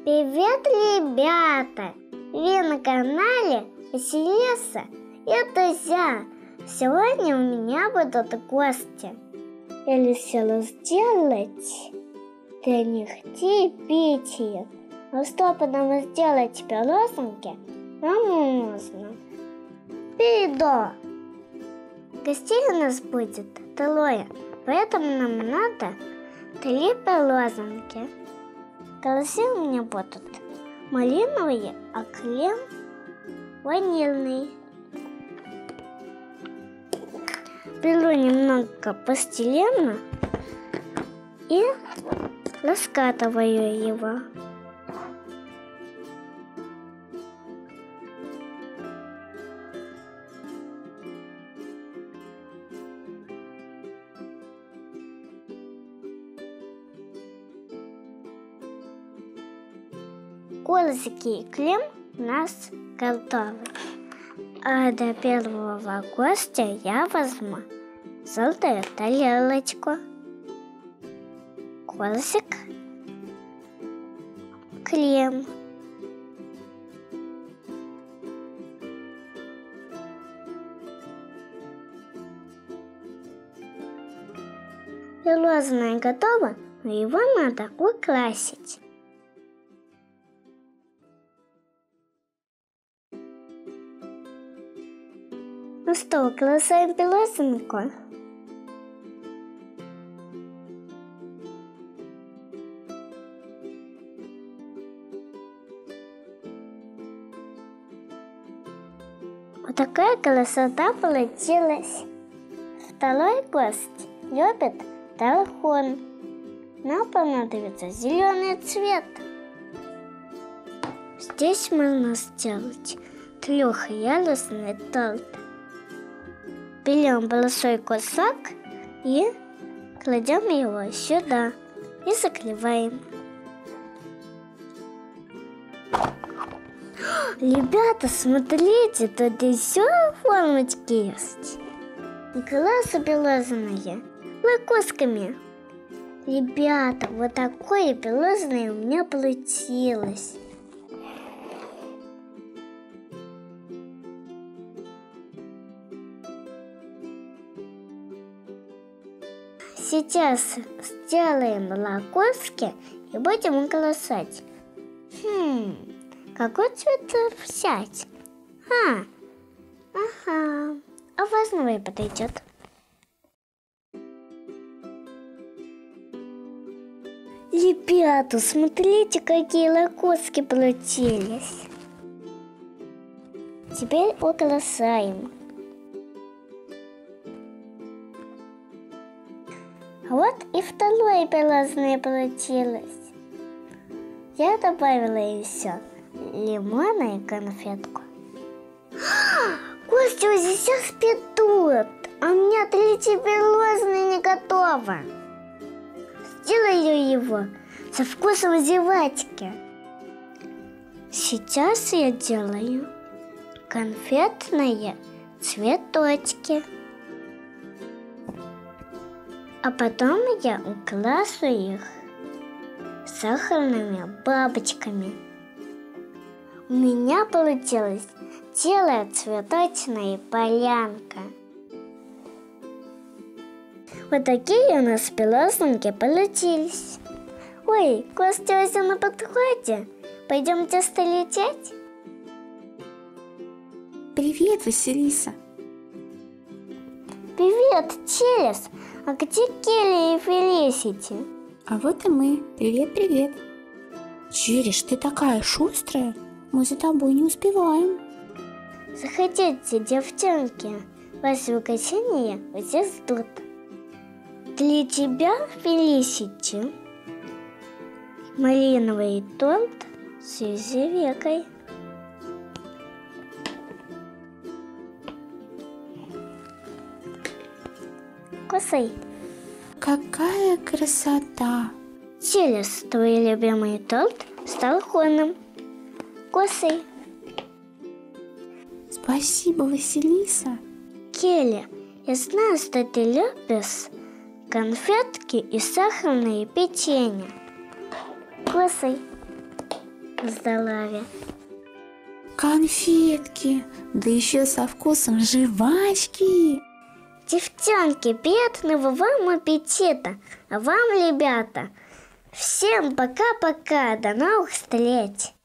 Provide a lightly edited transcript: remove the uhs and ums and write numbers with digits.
Привет, ребята! Вы на канале Василиса и друзья. Сегодня у меня будут гости. Я решила сделать для них чаепитие. Но чтобы нам сделать пироженки, нам нужно передо. Гостей у нас будет трое, поэтому нам надо 3 пироженки. Голосы у меня будут малиновые, а крем ванильный. Беру немного пластилина и раскатываю его. Колосики и крем у нас готовы. А для первого гостя я возьму желтую тарелочку, колосик, крем. Пирожное готово, но его надо украсить. Ну что, украсаем пироженку? Вот такая красота получилась. Второй гость любит тархун. Нам понадобится зеленый цвет. Здесь можно сделать трехъярусный торт. Берем большой кусок и кладем его сюда и закрываем. Ребята, смотрите, тут еще формочки есть. Классно пирожные, лакосками. Ребята, вот такое пирожное у меня получилось. Сейчас сделаем лакоски и будем украшать. Какой цвет взять? А возьму подойдет. Ребята, смотрите, какие лакоски получились. Теперь украшаем. Вот и второе пирожное получилось. Я добавила еще лимона и конфетку. Гости уже сейчас пьют, а у меня 3 пирожное не готово. Сделаю его со вкусом зевачки. Сейчас я делаю конфетные цветочки. А потом я украшу их сахарными бабочками. У меня получилась целая цветочная полянка. Вот такие у нас пироженки получились. Ой, гости уже на подходе. Пойдемте лететь? Привет, Василиса. Привет, Челес. А где Келли и Фелисити? А вот и мы. Привет. Челиш, ты такая шустрая. Мы за тобой не успеваем. Заходите, девчонки. Вас в угощение все ждут. Для тебя, Фелисити, малиновый торт с ежевикой. Кусай. Какая красота! Челес, твой любимый торт с тархуном. Кусай. Спасибо, Василиса. Келли, я знаю, что ты любишь конфетки и сахарные печенья. Кусай. Здоровья. Конфетки, да еще со вкусом жвачки. Девчонки, приятного вам аппетита. А вам, ребята, всем пока-пока. До новых встреч.